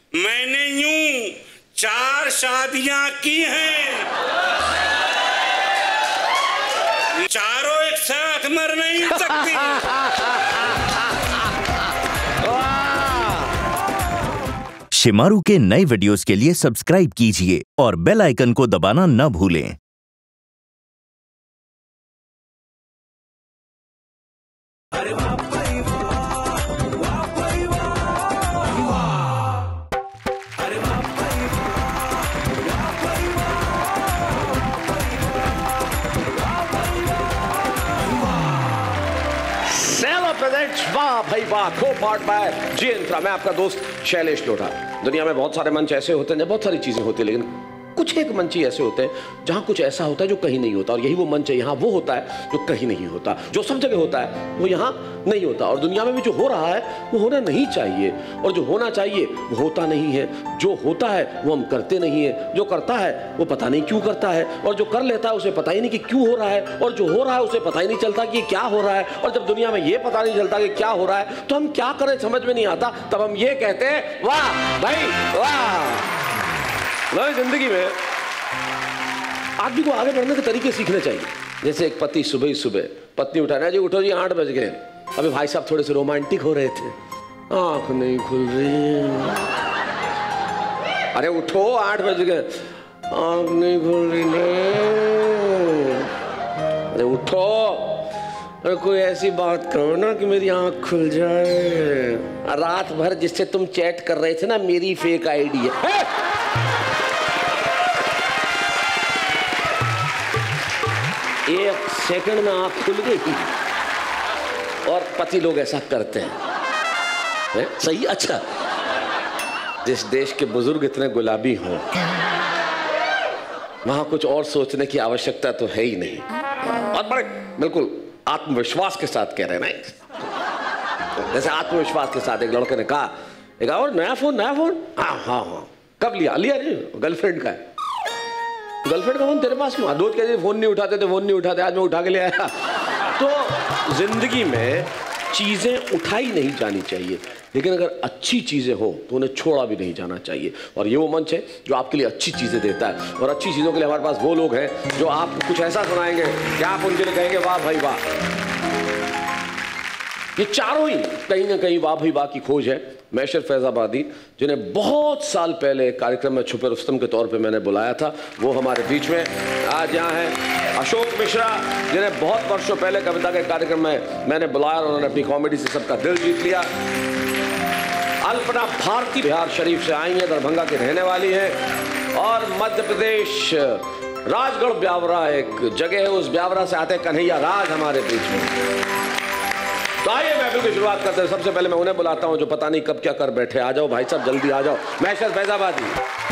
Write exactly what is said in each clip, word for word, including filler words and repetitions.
मैंने यूं चार शादियां की हैं, चारों एक साथ मर नहीं सकती। शिमारू के नए वीडियोस के लिए सब्सक्राइब कीजिए और बेल आइकन को दबाना न भूलें। वाह भाई वाह, को पार्ट बाय जी इंत्रा। मैं आपका दोस्त शैलेश लोढ़ा। दुनिया में बहुत सारे मंच ऐसे होते हैं, बहुत सारी चीजें होती है, लेकिन कुछ एक मंच ही ऐसे होते हैं जहां कुछ ऐसा होता है जो कहीं नहीं होता, और यही वो मंच है। यहाँ वो होता है जो कहीं नहीं होता, जो सब जगह होता है वो यहाँ नहीं होता। और दुनिया में भी जो हो रहा है वो होना नहीं चाहिए, और जो होना चाहिए वो होता नहीं है। जो होता है वो हम करते नहीं है, जो करता है वो पता नहीं क्यों करता है, और जो कर लेता है उसे पता ही नहीं कि क्यों हो रहा है, और जो हो रहा है उसे पता ही नहीं चलता कि क्या हो रहा है। और जब दुनिया में ये पता नहीं चलता कि क्या हो रहा है तो हम क्या करें समझ में नहीं आता। तब हम ये कहते हैं वाह भाई वाह। जिंदगी में आदमी को आगे बढ़ने के तरीके सीखने चाहिए। जैसे एक पति सुबह ही सुबह पत्नी उठाना, जी उठो जी आठ बज गए। अभी भाई साहब थोड़े से रोमांटिक हो रहे थे, आंख नहीं खुल रही। अरे उठो आठ बज गए, आंख नहीं खुल रही नहीं। अरे उठो, अरे कोई ऐसी बात करो ना कि मेरी आंख खुल जाए। रात भर जिससे तुम चैट कर रहे थे ना, मेरी फेक आईडी है। एक सेकंड में आंख खुल गई। और पति लोग ऐसा करते हैं, है? सही। अच्छा, जिस देश के बुजुर्ग इतने गुलाबी हों वहां कुछ और सोचने की आवश्यकता तो है ही नहीं। और बड़े बिल्कुल आत्मविश्वास के साथ कह रहे हैं ना, जैसे आत्मविश्वास के साथ एक लड़के ने कहा, एक और नया फोन नया फोन हाँ हाँ हाँ कब लिया लिया नहीं, गर्लफ्रेंड का है। गर्लफ्रेंड का फोन तेरे पास क्यों? दोस्त कहते फोन नहीं उठाते थे फोन नहीं उठाते, आज मैं उठा के ले आया। तो जिंदगी में चीजें उठाई नहीं जानी चाहिए, लेकिन अगर अच्छी चीजें हो तो उन्हें छोड़ा भी नहीं जाना चाहिए। और ये वो मंच है जो आपके लिए अच्छी चीजें देता है, और अच्छी चीजों के लिए हमारे पास वो लोग हैं जो आपको कुछ ऐसा सुनाएंगे कि आप उनके लिए कहेंगे वाह भाई वाह। ये चारों ही कहीं ना कहीं वाह भाई वाह की खोज है। मैशर फैजाबादी, जिन्हें बहुत साल पहले कार्यक्रम में छुपे रुस्तम के तौर पे मैंने बुलाया था, वो हमारे बीच में आज यहाँ हैं। अशोक मिश्रा, जिन्हें बहुत वर्षों पहले कविता के कार्यक्रम में मैंने बुलाया और उन्होंने अपनी कॉमेडी से सबका दिल जीत लिया। अल्पना भारती बिहार शरीफ से आई हैं, दरभंगा की रहने वाली हैं, और मध्य प्रदेश राजगढ़ ब्यावरा एक जगह है, उस ब्यावरा से आते कन्हैया राज हमारे बीच में। तो आइए महफिल की शुरुआत करते हैं। सबसे पहले मैं उन्हें बुलाता हूं जो पता नहीं कब क्या कर बैठे। आ जाओ भाई साहब, जल्दी आ जाओ। मैशर फैजाबादी।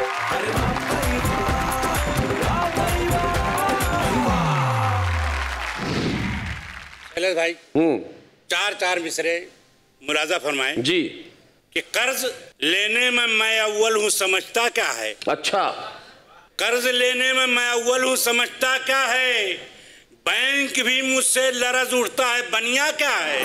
शैलेश भाई, हम्म चार चार मिसरे मुलाजा फरमाए जी कि कर्ज लेने में मैं अव्वल हूं, समझता क्या है? अच्छा, कर्ज लेने में मैं अव्वल हूं, समझता क्या है? बैंक भी मुझसे लरज उठता है, बनिया क्या है?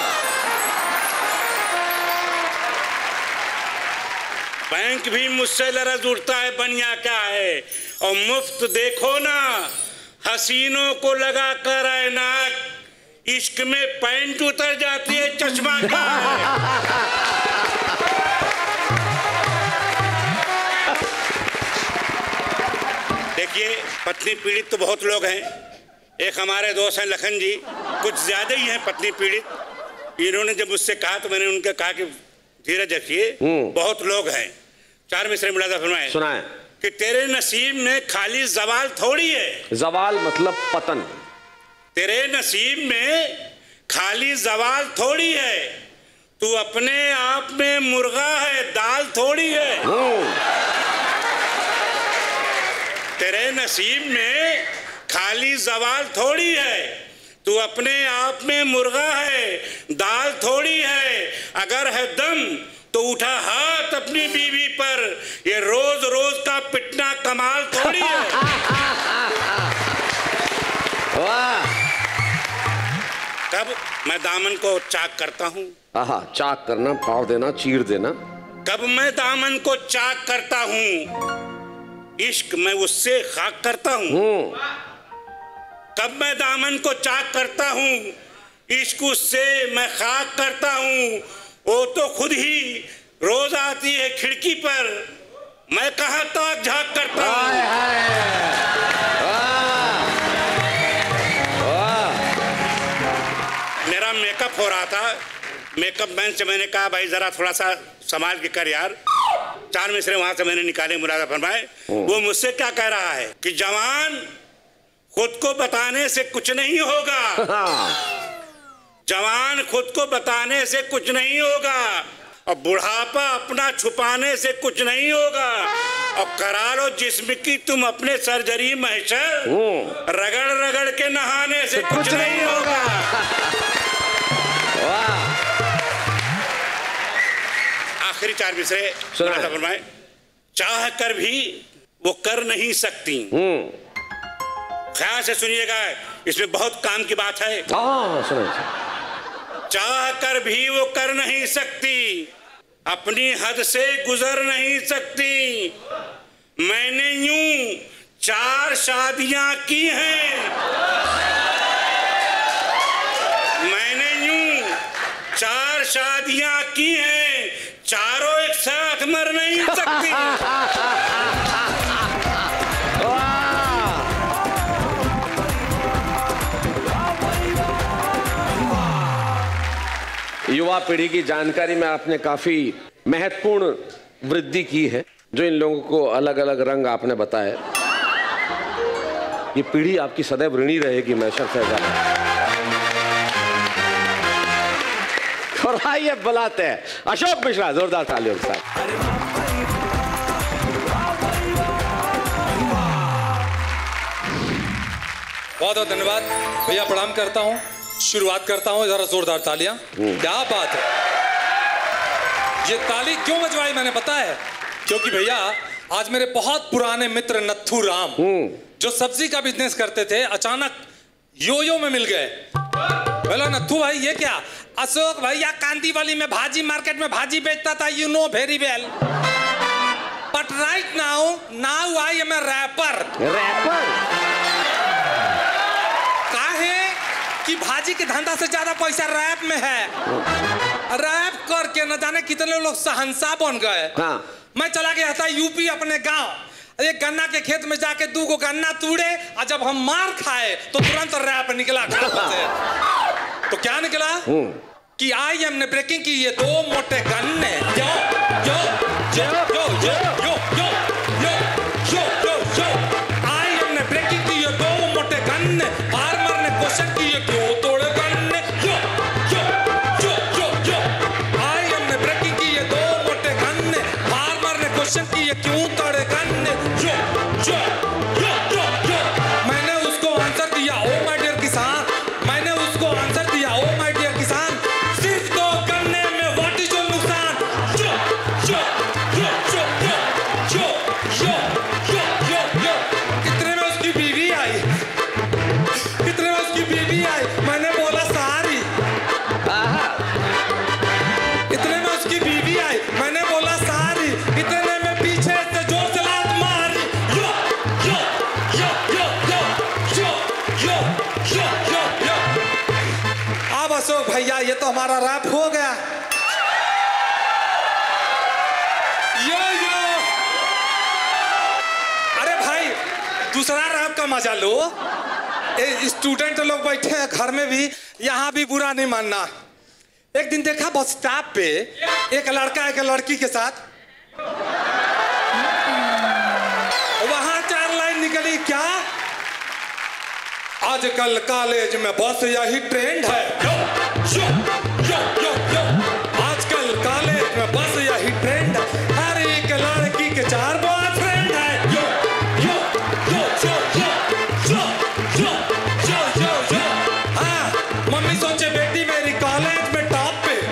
बैंक भी मुझसे लरज उठता है, बनिया क्या है? और मुफ्त देखो ना हसीनों को लगा कर ऐनाक, इश्क में पैंट उतर जाती है, चश्मा क्या है? देखिए, पत्नी पीड़ित तो बहुत लोग हैं। एक हमारे दोस्त हैं लखन जी, कुछ ज्यादा ही हैं पत्नी पीड़ित। इन्होंने जब मुझसे कहा तो मैंने उनके कहा कि धीरज रखिए, बहुत लोग हैं। चार मिसरे मुलाजा फरमाए सुनाए कि तेरे नसीब में खाली जवाल थोड़ी है। जवाल मतलब पतन। तेरे नसीब में खाली जवाल थोड़ी है, तू अपने आप में मुर्गा है, दाल थोड़ी है। तेरे नसीब में खाली जवाल थोड़ी है, तू अपने आप में मुर्गा है, दाल थोड़ी है। अगर है दम तो उठा हाथ अपनी बीवी पर, ये रोज रोज का पिटना कमाल थोड़ी है। वाह। तब मैं दामन को चाक करता हूँ। आहा, चाक करना, फाड़ देना, चीर देना, कब मैं दामन को चाक करता हूँ, इश्क मैं उससे खाक करता हूँ। कब मैं दामन को चाक करता हूँ, इश्क उससे मैं खाक करता हूँ। वो तो खुद ही रोज आती है खिड़की पर, मैं कहाँ ताक झाक करता हूँ। मेरा मेकअप हो रहा था, मेकअप मैन से मैंने कहा भाई जरा थोड़ा सा संभाल के कर यार। चार मिसरे वहां से मैंने निकाले, मुरादा फरमाए। वो मुझसे क्या कह रहा है कि जवान खुद को बताने से कुछ नहीं होगा, जवान खुद को बताने से कुछ नहीं होगा, और बुढ़ापा अपना छुपाने से कुछ नहीं होगा, और करा लो जिस्म की तुम अपने सर्जरी महशर, रगड़ रगड़ के नहाने से कुछ नहीं होगा। आखिरी चार मिसरे सुना फरमाए। चाह कर भी वो कर नहीं सकती, ख्याल से सुनिएगा, इसमें बहुत काम की बात है। चाह कर भी वो कर नहीं सकती, अपनी हद से गुजर नहीं सकती। मैंने यूं चार शादियां की हैं, मैंने यूं चार शादियां की हैं, चारों एक साथ मर नहीं सकती। युवा पीढ़ी की जानकारी में आपने काफी महत्वपूर्ण वृद्धि की है, जो इन लोगों को अलग अलग रंग आपने बताए। ये पीढ़ी आपकी सदैव ऋणी रहेगी मैशर फैजान। और आइए बुलाते हैं अशोक मिश्रा, जोरदार तालियों के साथ। बहुत बहुत धन्यवाद भैया, प्रणाम करता हूँ। शुरुआत करता हूँ, जरा जोरदार तालियां। क्या बात है, ये ताली क्यों बजवाई मैंने पता है, क्योंकि भैया आज मेरे बहुत पुराने मित्र नत्थू राम, जो सब्जी का बिजनेस करते थे, अचानक योयो में मिल गए। बोला नत्थू भाई ये क्या? अशोक भैया कांदीवली में भाजी मार्केट में भाजी बेचता था, you know very well, but right now now I am a rapper. Rapper कि भाजी के धंधा से ज्यादा पैसा रैप में है। रैप करके न जाने कितने लोग शहंशाह बन गए। हाँ। मैं चला गया था यूपी अपने गांव, एक गन्ना के खेत में जाके दो गो गन्ना तूड़े, और जब हम मार खाए तो तुरंत रैप निकला से। तो क्या निकला कि आई एम ने ब्रेकिंग की ये दो मोटे गन्ने, यो यो यो यो यो यो यो यो यो यो यो आई एम ने ब्रेकिंग की ये दो मोटे गन्ने, फार्मर ने क्वेश्चन की ये क्यों तोड़े गन्ने, यो यो यो यो यो आई एम ने ब्रेकिंग की ये दो मोटे गन्ने, फार्मर ने क्वेश्चन की ये क्यों तोड़े गन्ने, यो यो यो यो यो मैंने उसको आंसर दिया, ओ माय डियर किसान, मैंने उसको आंसर दिया, ओ माय डियर किसान, सिर्फ दो गन्ने में व्हाट इज योर नुकसान, यो यो यो यो यो यो यो यो यो कितने में उसकी बीवी आई, कितने में उसकी बीवी आई, मैंने बोला सारी, इतने में उसकी बीवी आई, मैंने बोला सारी, इतने में पीछे से जोर से लात मारी, यो यो यो यो यो यो यो यो यो यो अब अशोक भैया ये तो हमारा रैप हो गया। यो यो अरे भाई दूसरा रैप का मजा लो। स्टूडेंट लोग बैठे हैं घर में भी, यहाँ भी बुरा नहीं मानना। एक दिन देखा बस स्टॉप पे एक लड़का एक लड़की के साथ, वहां चार लाइन निकली, क्या आजकल कॉलेज में बस यही ट्रेंड है, यो यो यो यो यो आजकल कॉलेज में बस यही ट्रेंड है, हर एक लड़की के चार बॉयफ्रेंड है, यो यो यो यो यो यो यो यो यो हाँ मम्मी सोचे बेटी मेरी कॉलेज में टॉप पे,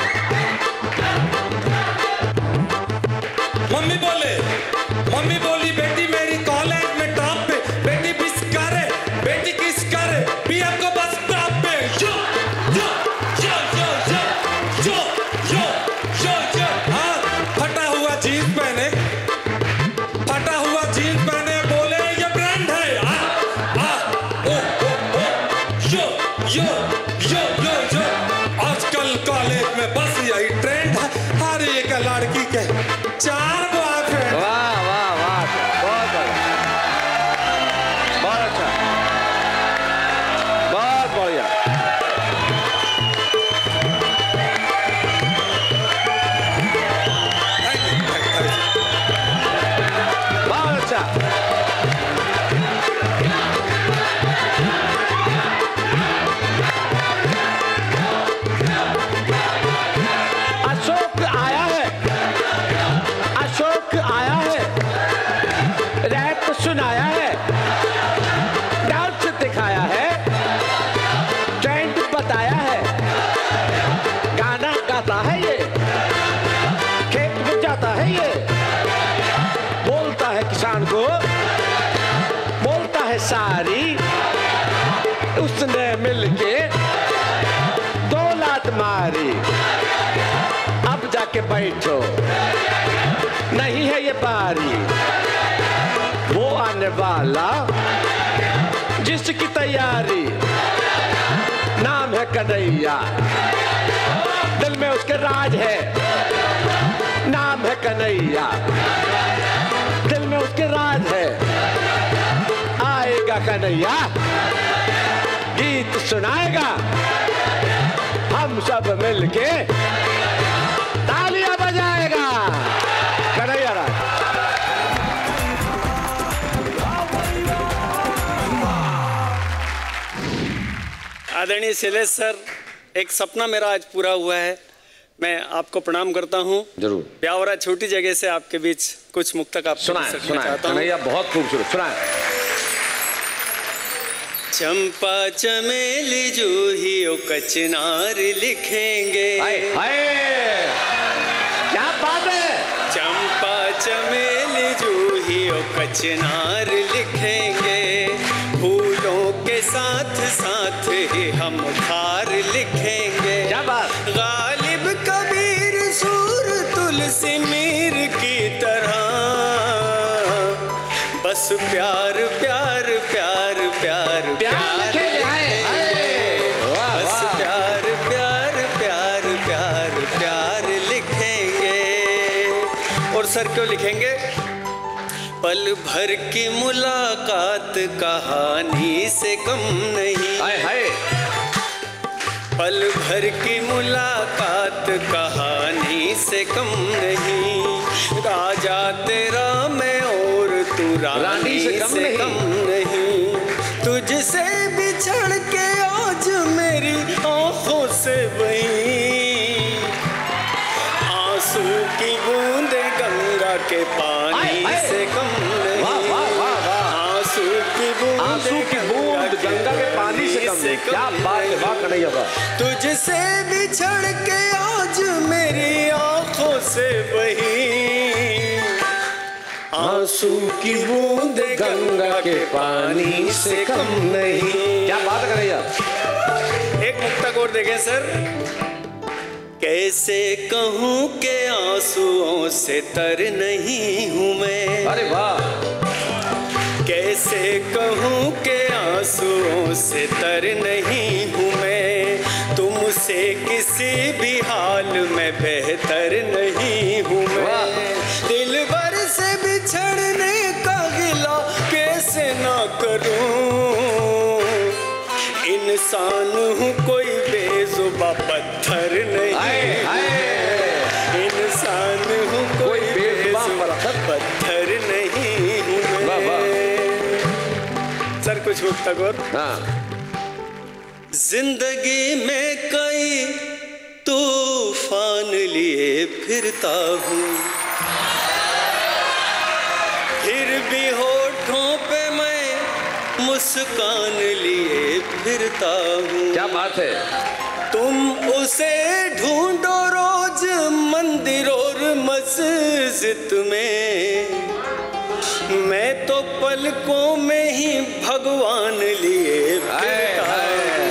मम्मी बोले मम्मी बोली बेटी मेरी कॉलेज में टॉप पे, बेटी किस करे बेटी किस करे पीएम को बस टॉप पे, यो यो यो यो यो यो यो यो यो हाँ सारी उसने मिलके दो लात मारी। अब जाके बैठो, नहीं है ये बारी वो आने वाला जिसकी तैयारी। नाम है कन्हैया, दिल में उसके राज है। नाम है कन्हैया, दिल में उसके राज है। आएगा कन्हैया, गीत सुनाएगा, हम सब मिलके तालियां बजाएगा। कन्हैया राज। आदरणीय शैलेश सर, एक सपना मेरा आज पूरा हुआ है। मैं आपको प्रणाम करता हूँ। जरूर। ब्यावरा छोटी जगह से आपके बीच कुछ मुक्तक आप सुनाएं, सुनाएं। कन्हैया बहुत खूबसूरत, सुनाएं। चंपा चमेली जूही ओ कचनार लिखेंगे। हाय हाय, क्या बात है। चंपा चमेली जूही ओ कचनार लिखेंगे। फूलों के साथ साथ ही हम खार लिखेंगे। क्या बात। गालिब कबीर सूर तुलसी मीर की तरह बस प्यार प्यार प्यार प्यार प्यार बस प्यार प्यार प्यार प्यार प्यार लिखेंगे। और सर क्यों लिखेंगे? पल भर की मुलाकात कहानी से कम नहीं। हाय हाय। पल भर की मुलाकात कहानी से कम नहीं। राजा तेरा मैं और तू रानी से कम, से नहीं। कम नहीं। तुझसे बिछड़ के आज मेरी आंखों से बही आंसू की बूंदे गंगा के पानी से कम नहीं। आंसू की बूंद आंसू की बूंद गंगा के पानी से कम नहीं। क्या बात है, वाह कन्हैया वाह। तुझसे बिछड़ के आज मेरी आंखों से बही आंसू की बूंद गंगा के पानी से कम नहीं। क्या बात है कन्हैया। एक मुक्तक और देखें सर। कैसे कहूँ के आंसुओं से तर नहीं हूँ मैं। अरे वाह। कैसे कहूँ के आंसुओं से तर नहीं हूँ मैं। तुमसे किसी भी हाल में बेहतर नहीं हूँ मैं। दिल भर से बिछड़ने का गिला कैसे ना करूँ। इंसान हूँ कोई बेजुबा पत्थर नहीं। इंसान हूँ कोई बेजुबा पत्थर नहीं हूँ मैं। सर कुछ मुक्तक और। हाँ। जिंदगी में कई तूफान लिए फिरता हूँ, फिर भी होठों पे मैं मुस्कान लिए फिरता हूँ। क्या बात है। तुम उसे ढूंढो रोज मंदिर और मस्जिद में, मैं तो पलकों में ही भगवान लिए फिरता हूँ।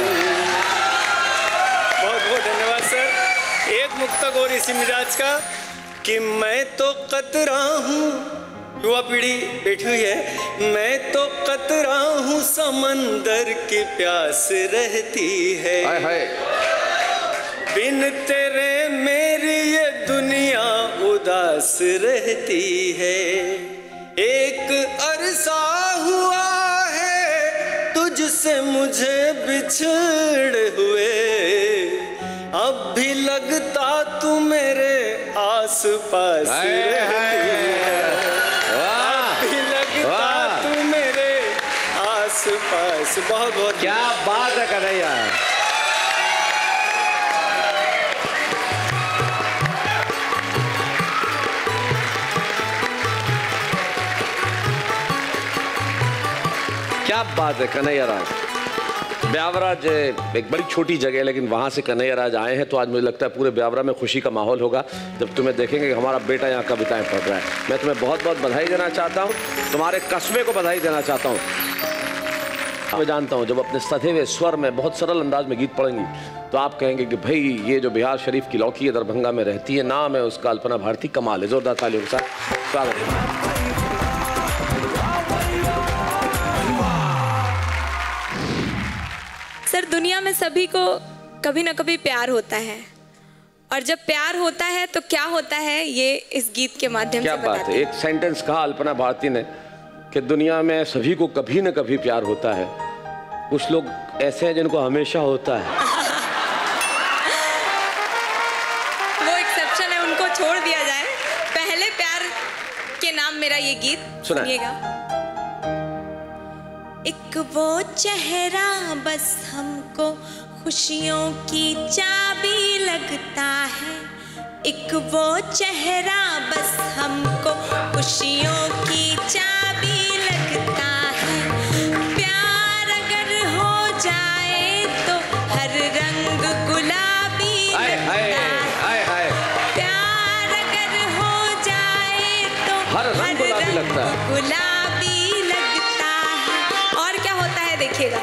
बहुत बहुत धन्यवाद सर। एक मुक्तक और इसी मिजाज का कि मैं तो कतरा हूँ, युवा पीढ़ी बैठी हुई है, मैं तो कतरा हूँ समंदर की प्यास रहती है। हाय हाय। बिन तेरे मेरी ये दुनिया उदास रहती है। एक अरसा हुआ है तुझसे मुझे बिछड़े हुए, अब भी लगता तू मेरे आस पास रहती है। अब भी लगता तू मेरे आस पास। बहुत बहुत क्या बात है कन्हैया। क्या बात है कन्हैया राज। ब्यावरा एक बड़ी छोटी जगह है, लेकिन वहाँ से कन्हैया राज आए हैं तो आज मुझे लगता है पूरे ब्यावरा में खुशी का माहौल होगा जब तुम्हें देखेंगे कि हमारा बेटा यहाँ कविताएं पढ़ रहा है। मैं तुम्हें बहुत बहुत बधाई देना चाहता हूँ, तुम्हारे कस्बे को बधाई देना चाहता हूँ। मैं जानता हूँ जब अपने सधे हुए स्वर में बहुत सरल अंदाज में गीत पढ़ेंगी तो आप कहेंगे कि भाई ये जो बिहार शरीफ की लौकी है दरभंगा में रहती है, नाम है उसका अल्पना भारती। कमाल है, जोरदार तालियों के साथ स्वागत है। सर, दुनिया में सभी को कभी ना कभी प्यार होता है, और जब प्यार होता है तो क्या होता है ये इस गीत के माध्यम से बताते हैं। क्या बात है, एक सेंटेंस कहा अल्पना भारती ने कि दुनिया में सभी को कभी न कभी प्यार होता है, कुछ लोग ऐसे हैं जिनको हमेशा होता है। वो एक्सेप्शन है, उनको छोड़ दिया जाए। पहले प्यार के नाम मेरा ये गीत सुनिएगा। एक वो चेहरा बस हमको खुशियों की चाबी लगता है, एक वो चेहरा बस हमको खुशियों की चाबी लगता है। प्यार अगर हो जाए तो हर रंग गुलाबी लगता है। प्यार अगर हो जाए तो हर रंग गुलाबी लगता है, गुलाबी लगता है। और क्या होता है देखिएगा।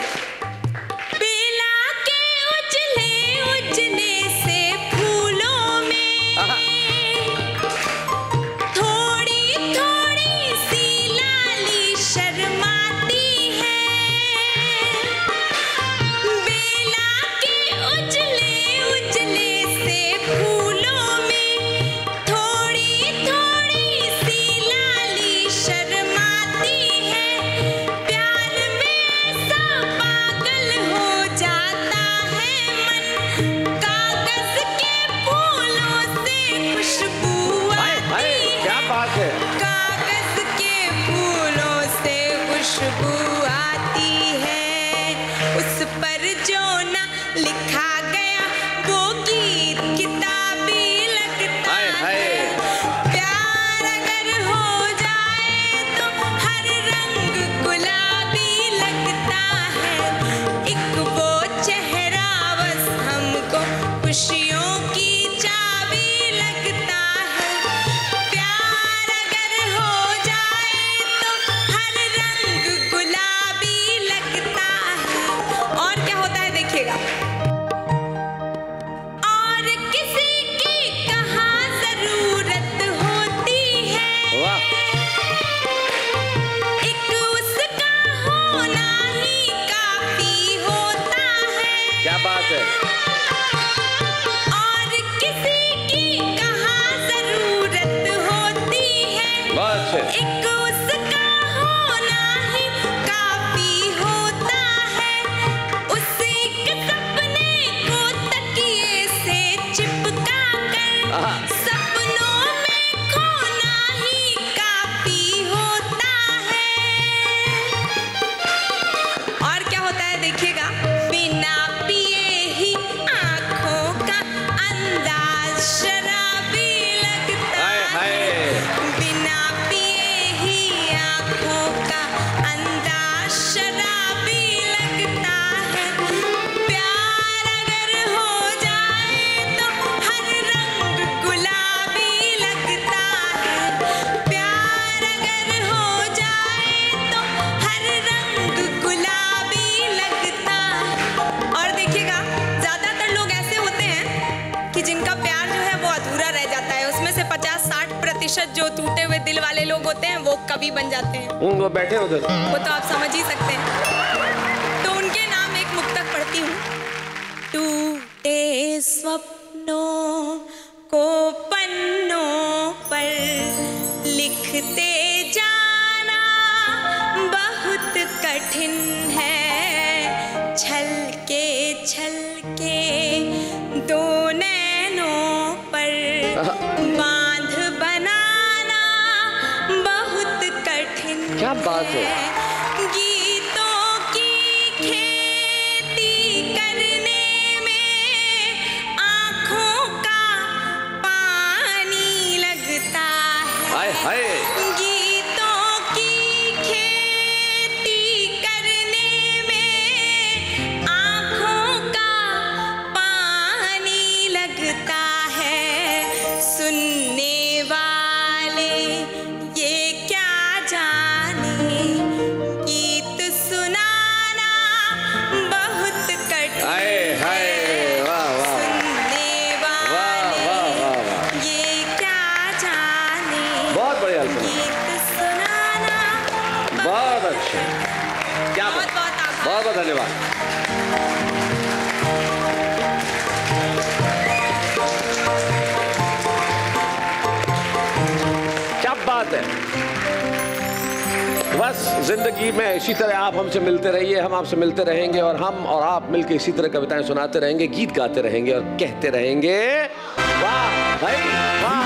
जो टूटे हुए दिल वाले लोग होते हैं वो कवि बन जाते हैं। वो बैठे उधर, वो तो आप समझ ही सकते हैं। तो उनके नाम एक मुक्तक पढ़ती हूँ। टूटे स्वप्नों को पन्नों पर लिखते जाना बहुत कठिन है, छलके छलके दो नैनों पर क्या बात है। गीतों की खेती करने में आँखों का पानी लगता है। हाय हाय। गीतों की खेती करने में आँखों का पानी लगता है। सुनने वाले ये क्या जाने बहुत बहुत धन्यवाद। क्या बात है। बस जिंदगी में इसी तरह आप हमसे मिलते रहिए, हम आपसे मिलते रहेंगे और हम और आप मिलकर इसी तरह कविताएं सुनाते रहेंगे, गीत गाते रहेंगे और कहते रहेंगे वाह भाई वाह।